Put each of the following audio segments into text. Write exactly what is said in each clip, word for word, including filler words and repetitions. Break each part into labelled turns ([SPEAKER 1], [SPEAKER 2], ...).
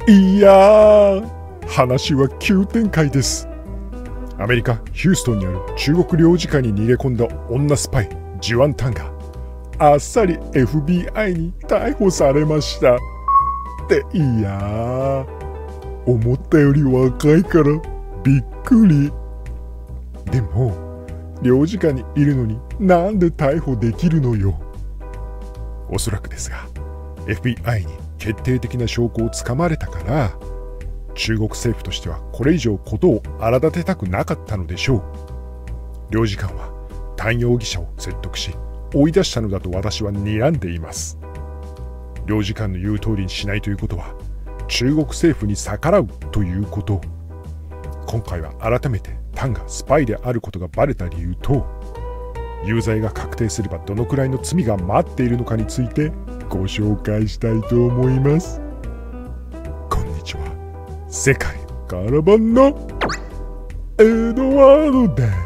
[SPEAKER 1] いやー、話は急展開です。アメリカ・ヒューストンにある中国領事館に逃げ込んだ女スパイジュアン・タンがあっさり エフビーアイ に逮捕されました。っていやー、思ったより若いからびっくり。でも領事館にいるのになんで逮捕できるのよ。おそらくですが エフビーアイ に決定的な証拠をつかまれたから中国政府としてはこれ以上事を荒立てたくなかったのでしょう。領事館はタン容疑者を説得し追い出したのだと私は睨んでいます。領事館の言う通りにしないということは中国政府に逆らうということ。今回は改めてタンがスパイであることがバレた理由と有罪が確定すればどのくらいの罪が待っているのかについてご紹介したいと思います。こんにちは、世界カラバンのエドワードです。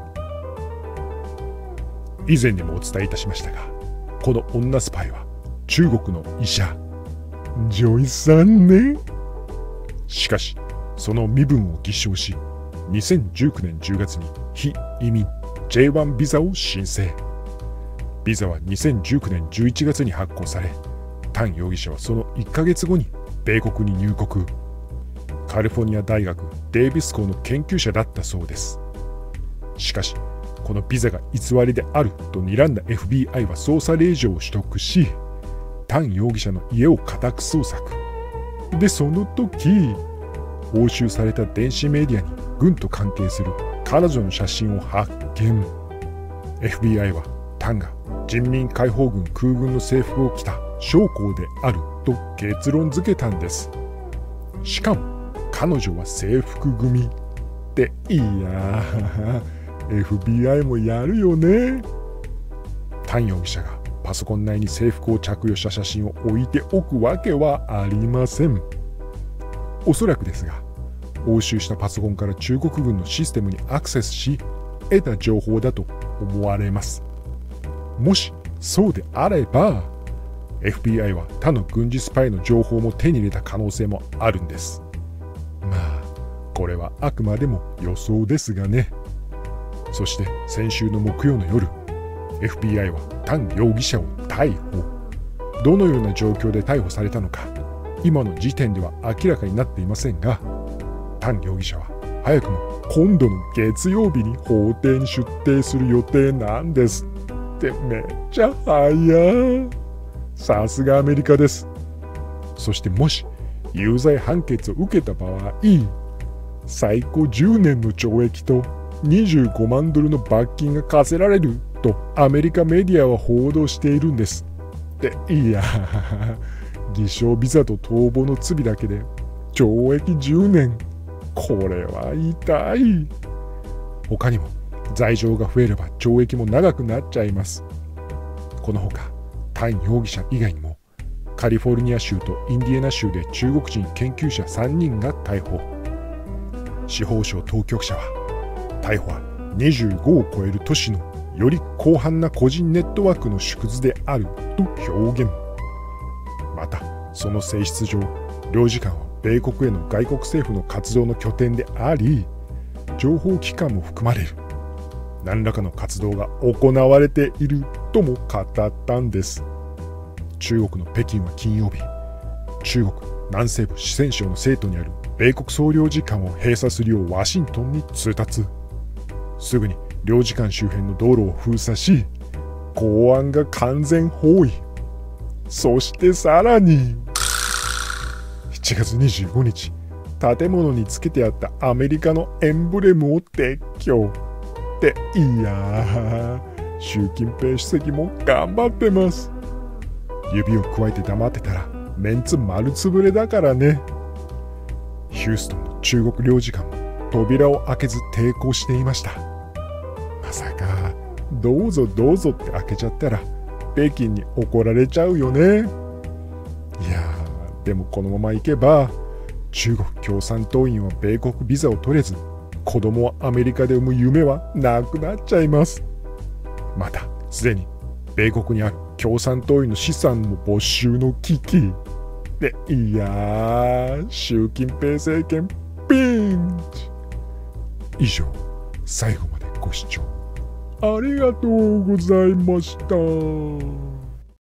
[SPEAKER 1] 以前にもお伝えいたしましたが、この女スパイは中国の医者ジョイさんね。しかしその身分を偽証しにせんじゅうきゅうねんじゅうがつに非移民 ジェイワン ビザを申請。ビザはにせんじゅうきゅうねんじゅういちがつに発行され、タン容疑者はそのいっかげつごに米国に入国。カリフォルニア大学デイビス校の研究者だったそうです。しかしこのビザが偽りであると睨んだ エフビーアイ は捜査令状を取得し、タン容疑者の家を家宅捜索。でその時押収された電子メディアに軍と関係する彼女の写真を発見。 エフビーアイ はタンが人民解放軍空軍の制服を着た将校であると結論付けたんです。しかも彼女は制服組っていやーエフビーアイ もやるよね。タン容疑者がパソコン内に制服を着用した写真を置いておくわけはありません。おそらくですが押収したパソコンから中国軍のシステムにアクセスし得た情報だと思われます。もしそうであれば エフビーアイ は他の軍事スパイの情報も手に入れた可能性もあるんです。まあこれはあくまでも予想ですがね。そして先週の木曜の夜 エフビーアイ はタン容疑者を逮捕。どのような状況で逮捕されたのか今の時点では明らかになっていませんが、タン容疑者は早くも今度の月曜日に法廷に出廷する予定なんですってめっちゃ早い。さすがアメリカです。そしてもし有罪判決を受けた場合、最高じゅうねんの懲役とにじゅうごまんドルの罰金が課せられるとアメリカメディアは報道しているんです。でいや偽証ビザと逃亡の罪だけで懲役じゅうねん、これは痛い。他にも罪状が増えれば懲役も長くなっちゃいます。このほかタン容疑者以外にもカリフォルニア州とインディアナ州で中国人研究者さんにんが逮捕。司法省当局者は逮捕はにじゅうごを超える都市のより広範な個人ネットワークの縮図であると表現。またその性質上領事館は米国への外国政府の活動の拠点であり情報機関も含まれる何らかの活動が行われているとも語ったんです。中国の北京は金曜日中国南西部四川省の成都にある米国総領事館を閉鎖するようワシントンに通達。すぐに領事館周辺の道路を封鎖し公安が完全包囲。そしてさらにしちがつにじゅうごにち建物につけてあったアメリカのエンブレムを撤去っていやー習近平主席も頑張ってます。指をくわえて黙ってたらメンツ丸つぶれだからね。ヒューストンの中国領事館も扉を開けず抵抗していました。まさかどうぞどうぞって開けちゃったら北京に怒られちゃうよね。いやーでもこのままいけば中国共産党員は米国ビザを取れず子供をアメリカで産む夢はなくなっちゃいます。またすでに米国にある共産党員の資産も没収の危機。 で、いやー、習近平政権ピンチ。以上、最後までご視聴ありがとうございました。